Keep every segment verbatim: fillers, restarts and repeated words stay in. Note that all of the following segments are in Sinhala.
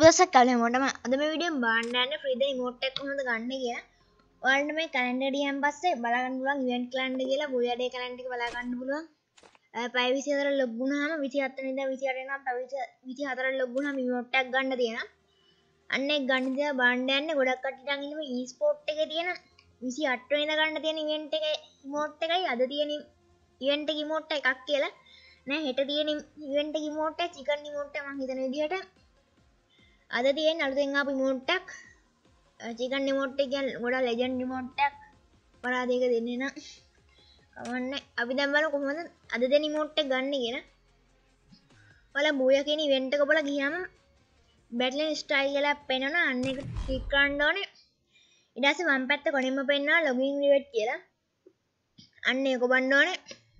සුවසක් කල හැමෝටම අද මේ වීඩියෝෙන් බලන්න යන්නේ ෆ්‍රී ද emote එක කොහොමද ගන්න කියලා. ඔයාලට මේ කැලෙන්ඩර් ගියන් පස්සේ බලා ගන්න පුළුවන් ඉවෙන්ට් කැලෙන්ඩර් කියලා බුයා ඩේ කැලෙන්ඩර් එක බලා ගන්න පුළුවන්. පැය විසිහතර ලොග් වුණාම විසිහත් වෙනි ඉඳන් විසිඅට වෙනකම් පැය විසිහතර ලොග් වුණාම emote එකක් ගන්න තියෙනවා. අන්න ඒක ගන්න දිහා බලන්න යන්නේ ගොඩක් කට්ටියන් ඉන්නේ මේ e-sport එකේ තියෙන විසිඅට වෙනිදා ගන්න තියෙන ඉවෙන්ට් එකේ emote එකයි අද තියෙන ඉවෙන්ට් එකේ emote එකක් කියලා. නෑ හෙට තියෙන ඉවෙන්ට් එකේ emote එක chicken emote එක මම හිතන විදිහට අද තියෙන අලුතෙන් ආපු emote එකක් chicken emote එක කියන්නේ ගොඩක් legend emote එකක් පරාදයක දෙන්නේ නම් කවන්නේ අපි දැන් බලමු කොහොමද අද දෙන emote එක ගන්න කියලා. ඔයාලා බෝයා කියන event එක බලලා ගියාම battling style කියලා පෙන්නනවා අන්න ඒක ක්ලික් කරන්න ඕනේ. ඊට පස්සේ වම් පැත්ත කොනෙන්ම පෙන්නනවා login reward කියලා. අන්න ඒක ඔබන්න ඕනේ.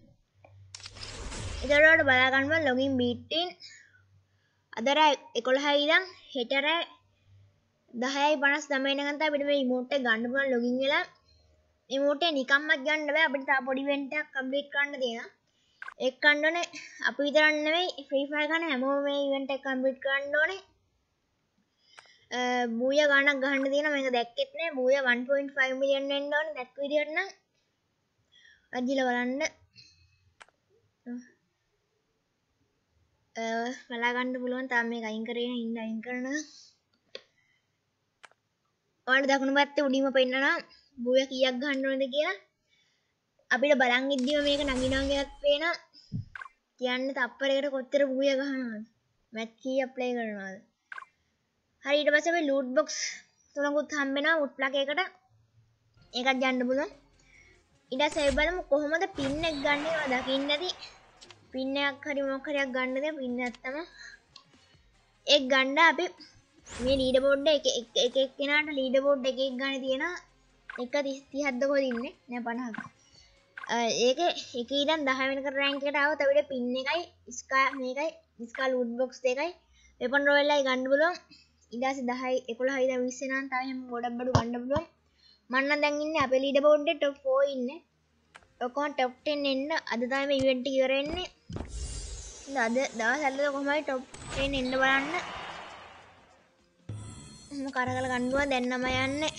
ඊට වඩා බලා ගන්න login between අදර එකොළහයි ඉඳන් හෙටර දහයයි පනස් නවය වෙනකන් අපිට මේ emote එක ගන්න පුළුවන් login වෙලා. emote එක නිකම්මත් ගන්න බෑ අපිට තා පොඩි event එකක් complete කරන්න තියෙනවා. ඒක ගන්න ඕනේ අපි විතරක් නෙවෙයි free fire ගන්න හැමෝම මේ event එක complete කරන්න ඕනේ. අ බූයා ගානක් ගහන්න තියෙනවා මේක දැක්කෙත් නෑ බූයා one point five million වෙන්න ඕනේ දැක්ක විදියට නම් අදිලා බලන්න. බලා ගන්න පුළුවන් තාම මේක අයින් කරගෙන ඉන්න අයින් කරනවා. ඔයාලට දකුණු පැත්තේ උඩින්ම පෙන්නනවා බූයා කීයක් ගන්න ඕනද කියලා. අපිට බලන් ඉද්දිම මේක නගිනවා කියලාත් පේනවා. කියන්නේ තප්පරයකට කොච්චර බූයා ගහනවද? මැච් කීයක් ප්ලේ කරනවද? හරි ඊට පස්සේ අපි loot box තුනකුත් හම්බ වෙනවා wood plug එකකට. ඒකත් ගන්න පුළුවන්. ඊට පස්සේ බලමු කොහොමද pin එක ගන්න ඒවා දකින්න ඇති. pin එකක් හරි මොකක් හරියක් ගන්න දෙ pin එකක් තමයි. ඒක ගන්න අපි මේ ලීඩර් බෝඩ් එක එක එක එක කෙනාට ලීඩර් බෝඩ් එක එක ගන්න තියෙනවා. එක තිහක්ද කොහෙද ඉන්නේ? නෑ පනහක්. ඒක එක ඉඳන් දහ වෙනකන් රෑන්ක් එකට ආවොත් අපිට pin එකයි ස්කා මේකයි ස්කා loot box දෙකයි weapon royal එකයි ගන්න පුළුවන්. ඊට පස්සේ දහයි එකොළහයි ඉඳන් විස්ස වෙනකන් තව හැම ගොඩක් බඩු ගන්න පුළුවන්. මම නම් දැන් ඉන්නේ අපේ ලීඩර් බෝඩ් එකේ top four ඉන්නේ. ඔක්කොම top ten එන්න අද තමයි මේ ඉවෙන්ට් එක ඉවර වෙන්නේ. අද දවස් හතරට කොහොමයි top ten එන්න බලන්න. මම කරකල ගන්නවා දැන් නම යන්නේ.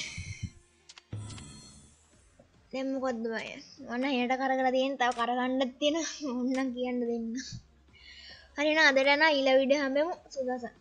දැන් මොකද්ද බය? මම හෙට කරකලා තියෙන තව කර ගන්නත් තියෙන ඕන්නම් කියන්න දෙන්න. හරි නේද? අද යන ඊළඟ වීඩියෝ හැමෙමු සුදසක්.